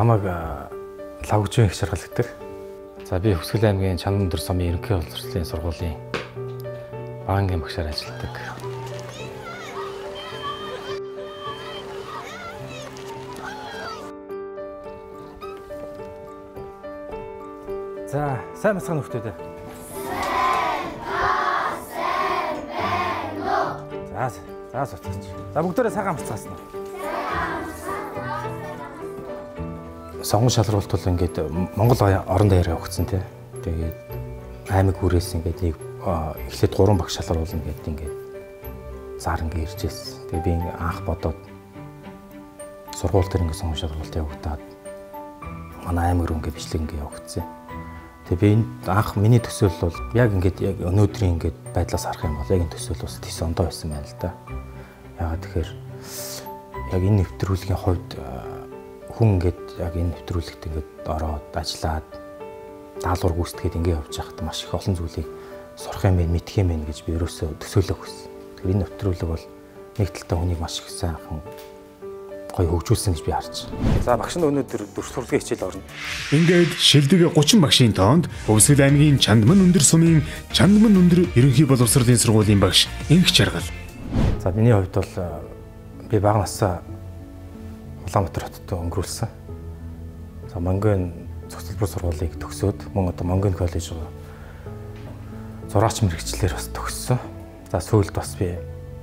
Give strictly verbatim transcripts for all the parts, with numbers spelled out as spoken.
намайг Лагужийн их жаргал гэдэг. За би Хүсгэл аймгийн Чандан өндөр сумын ерөнхий боловсролын сургуулийн багангийн багшаар ажилладаг. За, сайн бацхан нөхдөд. Сайн байна уу? За, за суцгаач. За бүгдээрээ цагаан амарцгаасан уу? Сонгон шалралт бол ингээд Монгол орон даяараа өгсөн тий. Тэгээд аймаг хүрээс ингээд нэг эхлээд гурван багш шалруулна гэдэг ингээд зар ингээд ирж ирсэн. Тэгээд би анх бодоод сургууль дээр ингээд сонгон шалралт явагдаад манай аймаг руу ингээд бичлэг ингээд явагдсан. Тэгээд би энэ анх миний төсөөлөл бол яг ингээд яг өнөөдрийн ингээд байдлаас харах юм бол яг энэ төсөөлөл бас тийс ондоо байсан байна л да. Яагаад тэгэхээр яг энэ нэвтрүүлгийн хувьд хүн ингээд яг энэ нэвтрүүлэгт ингээд ороод ажиллаад даалгавар гүйцэтгээд ингээд явж байхад маш их олон зүйлийг сурах юм байна, мэдэх юм байна гэж би ерөөсөө төсөөлөх байсан. Тэгэхээр энэ нэвтрүүлэг бол нэг талдаа хүнийг маш их сайхан гоё хөгжүүлсэн гэж би харж байна. За багш нь өнөөдөр дөрвөн сургуулийн хичээл орно. Ингээд шилдэг гучин багшийн тоонд Өвсгөл аймгийн Чандман өндөр сумын Чандман өндөр ерөнхий боловсролын сургуулийн багш Инх Жаргал. За миний хувьд бол би бага насаа Улаанбаатар хотод өнгөрүүлсэн. За Монголын цогцлбор сургуулийг төгсөөд мөн одоо Монголын коллеж руу зураач мэрэгчлэр бас төгссөн. За сүүлд бас би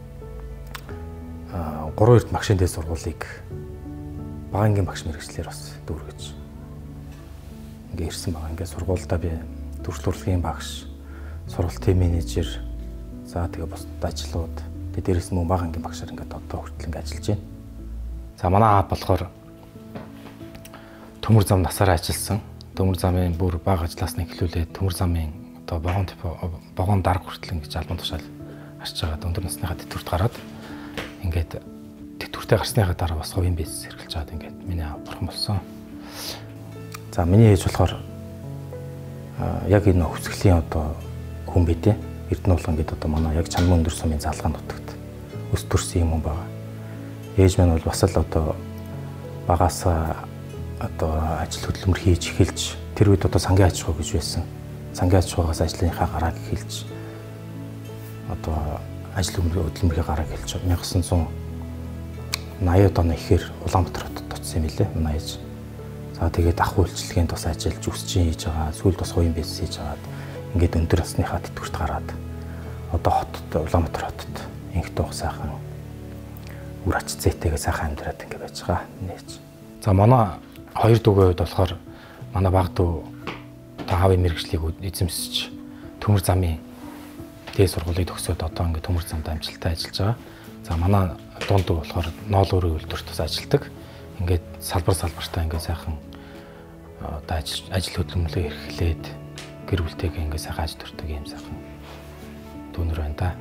а гурван эрд багшийн дэд сургуулийг багангийн багш мэрэгчлэр бас дүүргэж ингээ ирсэн байгаа. Ингээ сургуультай би төрөлхтөрлийн багш, сургалтын менежер, за тэгээ бас ажлууд, тэгээ дээрээс мөн багангийн багшаар ингээ одоо хүртэл ингээ ажиллаж байна. За манай аав болохоор төмөр зам насаараа ажилласан. Төмөр замын бүр бага ажлаас нь эхлүүлээд төмөр замын одоо богоон богоон дарга хүртэл ингэж албан тушаал харж байгаа. Өндөр насныхаа тэтгэврт гараад ингээд тэтгэвртээ гарсныхаа дараа бас хувийн бизнес эрхэлж чаад ингээд миний аав бурхан болсон. За миний ээж болохоор яг энэ хөвсгөлийн одоо хүн бидээ Эрдэнэ улаан гэдэг одоо манай яг Чанман өндөр сумын залгаан нутагт өс төрсөн юм байгаа. Ээж маань бол бас л одоо багаасаа одоо ажил хөдөлмөр хийж эхэлж тэр үед одоо сангийн аж ахуй гэж байсан. Сангийн аж ахуйгаас ажлынхаа гарааг эхэлж одоо ажил хөдөлмөрийн гарааг эхэлж найман девятьсот восемьдесят оны ихээр Улаанбаатар хотод очсон юм лээ манай ээж. За тэгээд ах үйлчлэгээнд бас ажиллаж үсчин хийж байгаа. Сүүлд бас хувийн бизнес хийж байгаад ингээд өндөр насныхаа тэтгэврт гараад одоо хотод Улаанбаатар хотод инх дуух сайхан үр ач зээтэйгээ сайхан амьдраад ингэ байж байгаа нээж. За манай хоёр дүүгийн хувьд болохоор манай баг дүү таавын мэрэгжлийг эзэмсэж төмөр замын дээд сургуулийг төгсөөд одоо ингэ төмөр замд амжилттай ажиллаж байгаа. За манай дунд дүү болохоор ноол өрийн үйлдвэрт бас ажилладаг. Ингээд салбар салбартаа ингэ сайхан одоо ажил ажил хөдөлмөрлөө эрхлээд гэр бүлтэйгээ ингэ сайхан аж төрдөг юм сайхан дүүнэр байна да.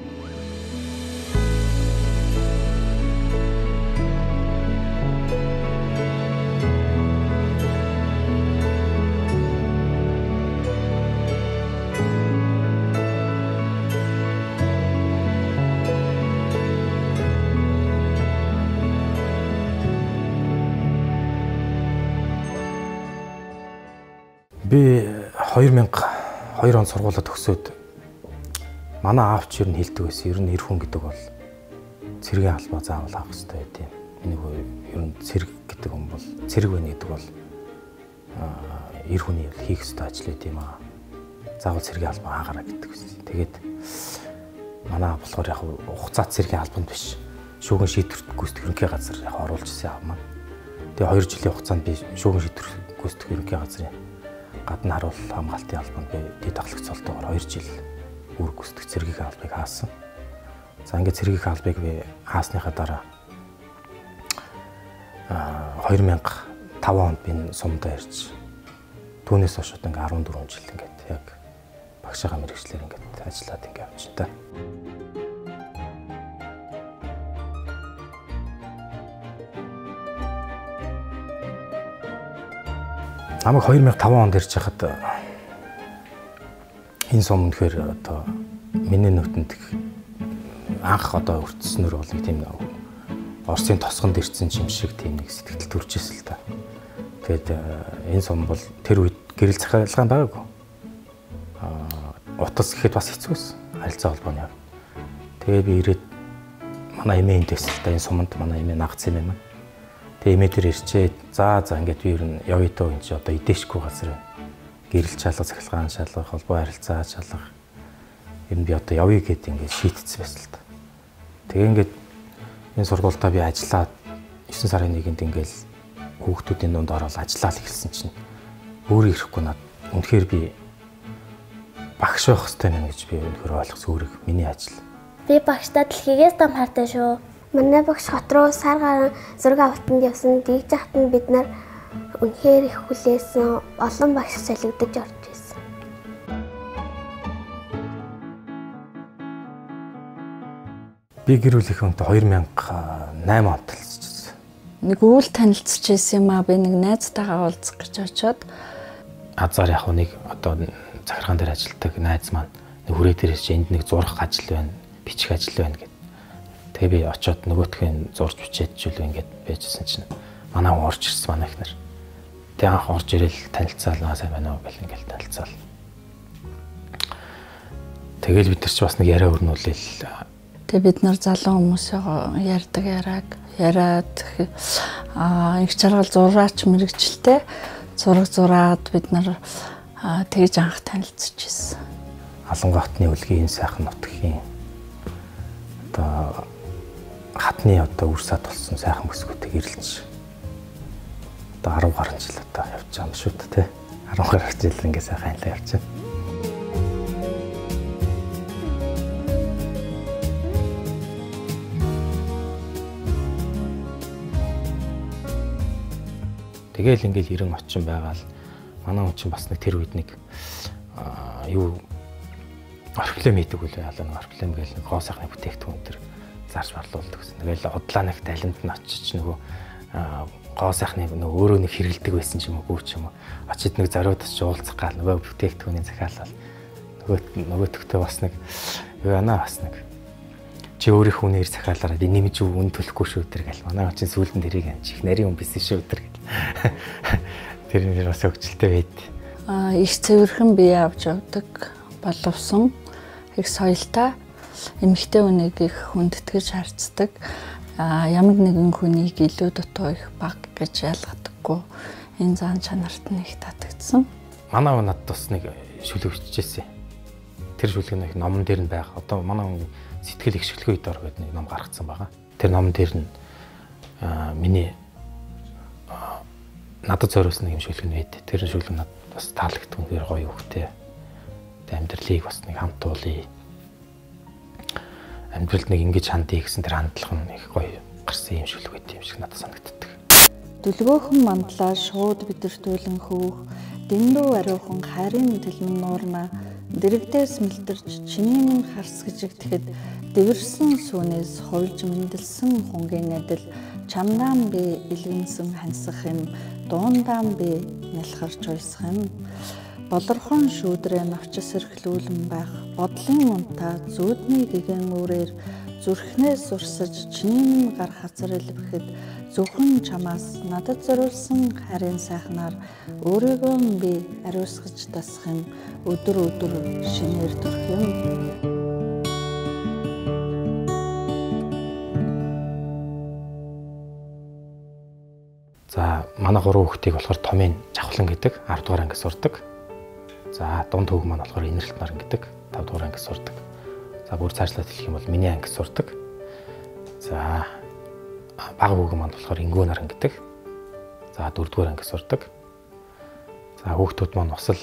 Би две тысячи two он сургуулаа төгсөөд манай аавч ер нь хэлдэг байсан. Ер нь эр хүн гэдэг бол цэргийн албаа заавал авах хэрэгтэй байт юм. Энийг ер нь цэрэг гэдэг юм бол цэрэг байна гэдэг бол эр хүний хийх ёстой ажил байт юм аа. Заавал цэргийн албаа хаагаараа гэдэг байсан. Тэгээд манай аав болохоор яг хугацаа цэргийн албанд биш. Шүүгэн шийдвэрт гүйцэтгэх ерөнхий газар яг оруулж ирсэн аав маань. Тэгээ хоёр жилийн хугацаанд би шүүгэн шийдвэр гүйцэтгэх ерөнхий газрын гадна харуул хамгаалтын албанд би дэд ахлагч цолтойгоор хоёр жил үр гүйцэтгэх цэргийн албыг хаасан. За ингээд цэргийн албыг би хаасныхаа дараа а две тысячи five онд би сумдаа ирж түүнээс хойш одоо ингээд fourteen жил ингээд яг багшаага мэрэгчлэр ингээд ажиллаад ингээд явж байна. Намайг две тысячи five онд ирж хахад энэ сум үнэхээр одоо миний нүдэнд анх одоо өртснөр бол нэг тийм Оросын тосгонд ирсэн юм шиг тийм нэг сэтгэл төрж ирсэн л та. Тэгээд энэ сум бол тэр үед гэрэл захиалгаан байгаагүй. Аа утас гэхэд бас хэцүүс харилцаа холбооны яв. Тэгээд би ирээд манай эмээ энд байсан л да энэ суманд манай эмээ нагц юм байна. Тэгээд эмээ тэр ирчээд за за ингээд би ер нь явъя дөө энэ чи одоо идээшгүй газар байна. Гэрэл чалга захиалгаан шалгах холбоо харилцаа шалгах. Ер нь би одоо явъя гэд ингээд шийтсэн байсан л да. Тэгээ ингээд энэ сургуультаа би ажиллаад девэн сарын нэгэнд ингээд хүүхдүүдийн дунд ороод ажиллаад эхэлсэн чинь өөрөө ирэхгүй над үнэхээр би багш байх хэрэгтэй нэ гэж би үнэхээр ойлгосон өөрөө миний ажил. Би багштай дэлхийгээс том хартай шүү. Манай багш хот руу сар гарan зураг авалтанд явсан. Дийж захт нь бид нар үнэхээр их хүлээсэн. Олон багш солигдож орж ирсэн. Би гэр бүлийнхээ хүнтэй хоёр мянга найман он талцчихсан. Нэг үйл танилцж байсан юм аа. Би нэг найзтайгаа уулзах гэж очиод азар яг нэг одоо захиргаан дээр ажилладаг найз маань нэг хүрээ дээрээс энд нэг зурах ажил байна, бичих ажил байна гэд. Тэгээ би очиод нөгөөтхөө зурж бичээд жил ингээд байжсэн чинь манай хүн орж ирсэн манай ихнэр. Тэгээ анх орж ирэл танилцаал сайн байна уу гэл ингээд танилцаал. Тэгэл бид нар ч бас нэг яриа өрнүүлээл. Тэгээ бид нар залуу хүмүүсээ ярьдаг яриаг яриад аа их чаргал зураач мэрэгчлээ зураг зураад бид нар тэгж анх танилцж ирсэн. Алангоотны үлгийн сайхан нутгийн одоо хатны одоо үр сад болсон сайхан бүсгүүтэй гэрэлж одоо арав гаруй жил одоо явж байгаа юм шүү дээ тий. арав гаруй жил ингээ сайхан айлаа явж байна. Тэгэл ингээл ирэн очин байгаал манай хүн чинь бас нэг тэр үед нэг юу орфлем хийдэг үл яалаа нэг орфлем гээл нэг гоо сайхны бүтээгдэхүүн төр зарж барлуулдаг гэсэн. Тэгэл удлаа нэг талент нь очиж нөгөө гоо сайхны нөгөө өөрөө нэг хэрэлдэг байсан ч юм уу ч юм уу очиж нэг зориудас ч уулзах гал нөгөө бүтээгдэхүүний захиалал нөгөө нөгөөтгтөө бас нэг юу яана бас нэг чи өөрийнхөө үнээр захиалаараа би нэмж үн төлөхгүй шүү тэр гэл манай чинь сүүлдэн тэрийг амжих их нарийн хүн бисэн шүү тэр гэл тэр нэр бас өгчлөлтэй байд. Аа их цэвэрхэн бие авч явдаг боловсон их соёлтой эмэгтэй хүнийг их хүндэтгэж харцдаг. Аа ямар нэгэн хүнийг илүү дутуу их баг гэж ялгадаггүй. Энэ зан чанарт нь их татагдсан. Манай хүн надад бас нэг шүлэг бичижсэн. Тэр шүлэг нэг номон дээр нь байх. Одоо манай хүн сэтгэл их шүлгүй дор гэдэг нэг ном гаргацсан байгаа. Тэр номон дээр нь миний надад зориулсан нэг юм шүлэг нь байд. Тэр шүлэг надад бас таалагдсан үнээр гоё хөвгтэй. Тэ амьдралыг бас нэг хамт уулъя. Амьдралд нэг ингэж хандъя гэсэн тэр хандлага нь их гоё гарсан юм шүлэг байт юм шиг надад санагддаг. Дүлгөөхөн мандлаа шууд бидэртүүлэн хөөх, дэндүү ариухан харин тэлмэн нуурна, дэрэгдээс мэлдэрч чиний минь харс гэжигдэхэд дэвэрсэн сүнээс хувилж мэндэлсэн хунгийн адил чамдаан би илгэнсэн хансах юм, дуундаан би нялхарч уйсах юм. Болорхон шүүдрээ навчис эрхлүүлэн байх, бодлын унтаа зүүдний гэгэн үрээр зүрхнээс урсаж чиний минь гар хазар илбэхэд зөвхөн чамаас надад зориулсан харин сайхнаар өөрийгөө би ариусгаж тасах юм, өдөр өдөр шинээр төрөх юм. За манай гурван хүүхдийг болохоор Томын Жавхлан гэдэг арав дугаар ангид сурдаг. За дунд хүүг маань болохоор Инэрэлт Наран гэдэг тав дугаар ангид сурдаг. За бүр цаашлаад хэлэх юм бол миний ангид сурдаг. За бага хүүг маань болохоор Ингүү Наран гэдэг. За дөрөвдүгээр ангид сурдаг. За хүүхдүүд маань бас л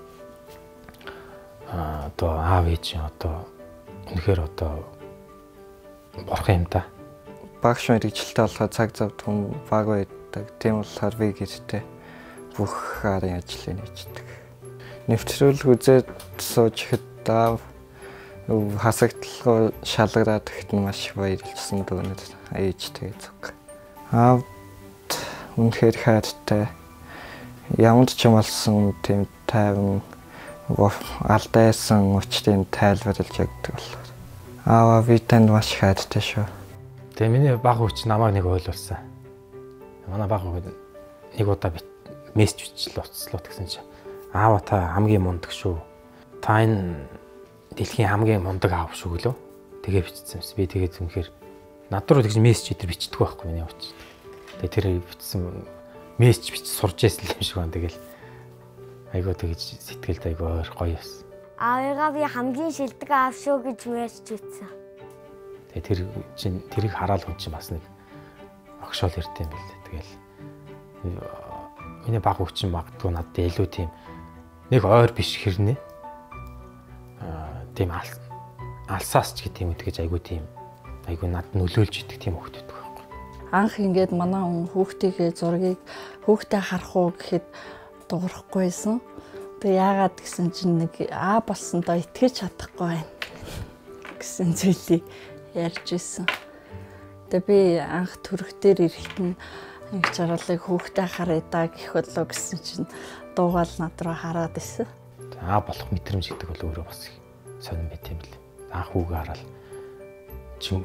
а одоо аав ээж одоо үнэхээр одоо борхон юм да. Багш мэрэгчлээ болохоор цаг завд хүн баг байдаг. Тийм болохоор би гэртээ бүх харын ажлыг хийдэг. Нэвтрүүлэг үзээд сууж ихэд аав хасагдлал шалгараад ихэд маш баярлсан дүүнэд ээжтэй зүг. Аав үнэхээр хайртай. Ямд ч юм болсон тийм тайван алдайсан учрын тайлбарлаж ягдаг болохоор. Аава би танд маш хайртай шүү. Тэгээ миний баг хүч намайг нэг ойлуулсан. Манай баг нэг удаа мессеж бичлээ уцслоо гэсэн чинь аава та хамгийн мундаг шүү. Та энэ дэлхийн хамгийн мундаг аав шүү гэлөө. Тэгээ бичсэн юмс. Би тэгээд үнэхээр над руу тэгж мессеж идэр бичдэг байхгүй миний хувьд. Тэгээ тэр бичсэн мессеж бич сурж байсан юм шиг байна. Тэгэл айгуу тэгж сэтгэлд айгуу ойр гоё байсан. Аавыгаа би хамгийн шилдэг аав шүү гэж мессеж бичсэн. Тэгээ тэр чинь тэрийг хараад хүн чинь бас нэг огшоол ирдэ юм билээ. Тэгэл миний баг хүчин магадгүй надад илүү тийм нэг ойр биш хэрнээ. Аа тийм алсаас ч гэдэг юм тэгэж айгуу тийм айгуу над нөлөөлж идэг тийм хөвгт байдаг байхгүй. Анх ингээд манай хүн хүүхдийнхээ зургийг хүүхдээ харах уу гэхэд дуурахгүйсэн. Тэгээ яагаад гэсэн чинь нэг аа болсондоо итгэж чадахгүй байна гэсэн зүйлийг ярьж ирсэн. Тэгээ би анх төрөх дээр ирэхэд нэг чаргалыг хүүхдээ харъя да гэх болоо гэсэн чинь дуугаал над руу хараад ирсэн. Аа болох мэдрэмж гэдэг бол өөрөө бас сонирн байт юм бэл. Анх хүүгээ хараад чим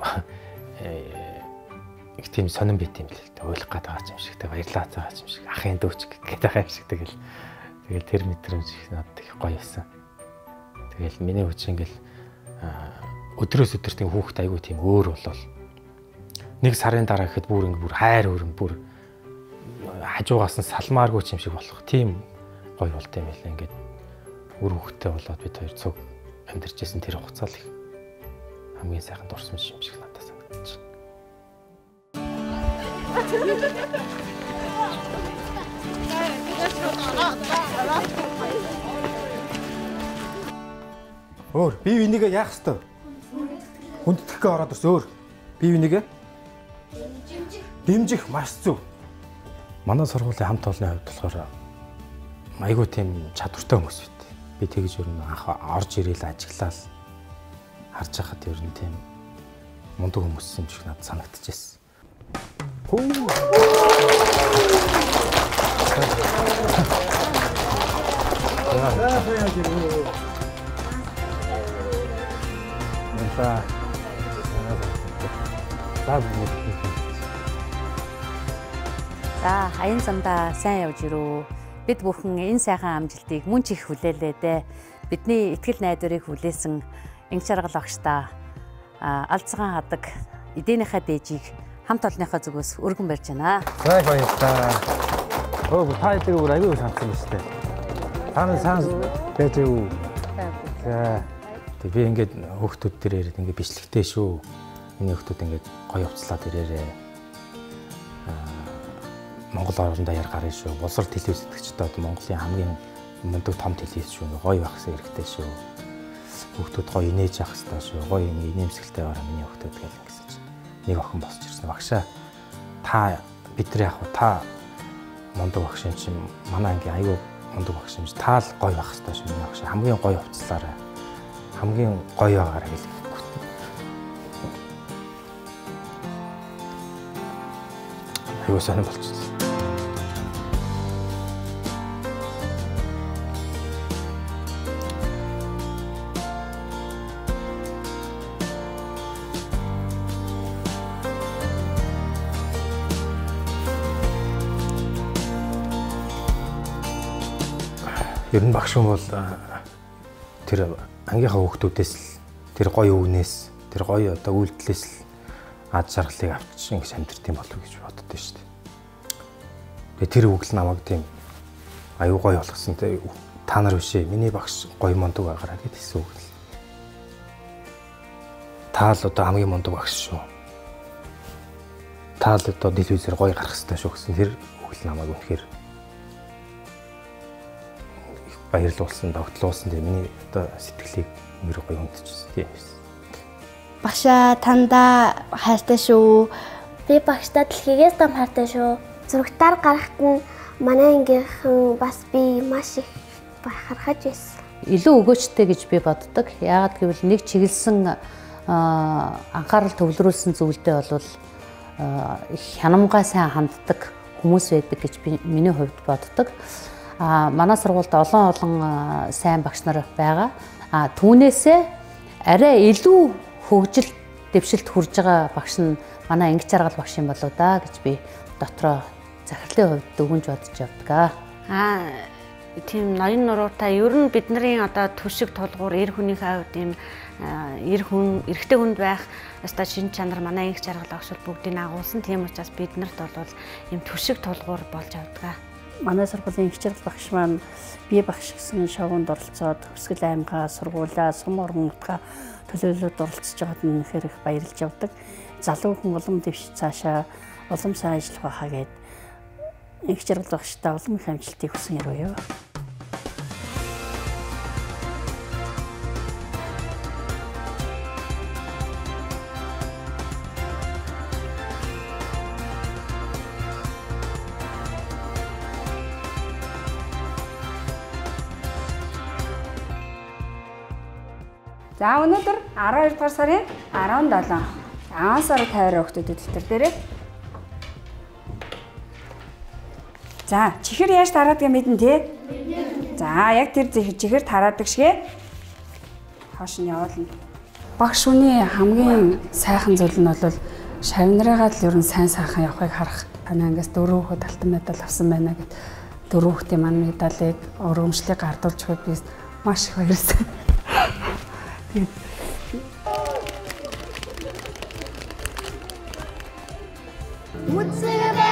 их тийм сонирн байт юм бэл. Ойлгох гээд байгаа юм шиг, тэг баярлаад байгаа юм шиг, ахын дүүч гэдэг байгаа юм шиг тэгэл. Тэгэл тэр мэдрэмж их надад их гоё байсан. Тэгэл миний хүч ингээл өдрөөс өдөр тийм хүүхд айгуу тийм өөр болол. Нэг сарын дараа гэхэд бүр ингээ бүр хайр өрн бүр хажуугаас нь салмааргүй юм шиг болох. Тийм гоё болт юм байлаа. Ингээд үр хүүхдтэй болоод бид хоёр цуг амьдарч байсан тэр хугацаа л их хамгийн сайхан дурсамж юм шиг надад санагдаж байна. Өөр бие бинийгээ яах ёстой? Хүндэтгэхээ ороод ус өөр. Бие бинийгээ дэмжих. Дэмжих маш зөв. Манай сургуулийн хамт олонны хувьд болохоор айгүй тийм чадвартай хүмүүс байт. Би тэгж ер нь анх орж ирээл ажиглал харж байхад ер нь тийм мундаг хүмүүс юм шиг надад санагдчихсэн. Хөө. За. За, аян замдаа сайн явж ирүү. Бид бүхэн энэ сайхан амжилтыг мөн ч их хүлээлээ дээ. Бидний ихтгэл найдварыг хүлээсэн Инх Жаргал багштаа Алцгаан хадаг эдээнийхээ дээжийг хамт олонныхоо зүгээс өргөн барьж байна. За баярлалаа. Оо та хэдийг өөр аягүй сансан байна шүү дээ. Та нар сайн байж юу? За. Тэг би ингээд хүүхдүүд дээр яриад ингээд бичлэгтэй шүү. Миний хүүхдүүд ингээд гоё хувцлаад ирээрээ. Монгол орондоо яар гарна шүү. Боловсрол телевиз итгэжтэй одоо Монголын хамгийн мундаг том телевиз шүү. Гоё багсан хэрэгтэй шүү. Хүүхдүүд гоё инээж явах хэрэгтэй шүү. Гоё инээмсэглэлтэй байгаа миний хүүхдүүд гэл ингэсэн чинь нэг охин босч ирсэн. Багшаа та бидний яг та мундаг багш юм чинь манай ангийн аюу мундаг багш юм чинь та л гоё байх хэрэгтэй шүү. Миний багш хамгийн гоё хувцлаарай. Хамгийн гоё байгаарай гэл. Аюу сайн болчихсон. Ер нь багш хүн бол тэр ангийнхаа хүүхдүүдээс л тэр гоё үгнээс тэр гоё одоо үйлдэлээс л ад жаргалыг авчиж ингэж амьдрт юм болов гэж боддоо шүү дээ. Тэгээ тэр үг л намайг тийм аюу гоё болгосон. Та нар биш ээ. Миний багш гоё мундаг байгаараа гэж хэлсэн үг л. Та л одоо хамгийн мундаг багш шүү. Та л одоо телевизээр гоё гарах хэрэгтэй шүү гэсэн тэр үг л намайг үнэхээр баярлуулсан, тогтлуулсан. Тэгээ миний одоо сэтгэлийг мөр гоё хүндчихсэн тийм байсан. Багшаа тандаа хайртай шүү. Би багштай дэлхийгээс том хайртай шүү. Зурагтаар гарахт нь манай ангийнхан бас би маш их бахархаж байсан. Илүү өгөөчтэй гэж би боддог. Яагаад гэвэл нэг чиглэсэн анхаарал төвлөрүүлсэн зүйлдээ бол их хянамгай сайн ханддаг хүмүүс байдаг гэж би миний хувьд боддог. А манай сургуульд олон олон сайн багш нар байгаа. А түүнээсээ арай илүү хөгжил дэвшилт хүрж байгаа багш нь манай Инх Жаргал багш юм болоо да гэж би дотроо захирлын хувьд дүгнж бодож явдаг. Аа тийм ноён нуруутай ер нь бидний одоо төшиг тулгуур эр хүнийхээ хувьд ийм эр хүн эрэгтэй хүнд байх ёстой шин чанар манай их жаргал огшол бүгдийг агуулсан. Тийм учраас биднэрт бол ийм төшиг тулгуур болж авдаг. Манай сургуулийн их жаргал багш маань бие багш гэсэн шоунд оролцоод Төгсгөл аймгаа сургуулаа, сум орон нутгаа төлөөлөлд оролцож байгаад нь үнэхээр их баярлж явдаг. Залуу хүн улам дэвш цаашаа улам сайн ажиллах байхаа гээд их жаргал багштай улам их амжилтыг хүсэн яруу. За өнөөдөр арван хоёр дугаар сарын арван долоо аван сар тайвар өгтөдөд дэвтэр дээрээ. За чихэр яаж тараадаг мэдэн тий? За яг тэр чихэр тараадаг шигэ хоош нь явуулна. Багш хүний хамгийн сайхан зүйл нь бол шавнараагаа л ер нь сайн сайхан явахыг харах. Танай ангиас дөрөв хүүхэд алтан медаль авсан байна гэд дөрөв хүүхдийн маань медалийг өрөмжлийг гардуулж өгөөд би маш их баярлсан. Would say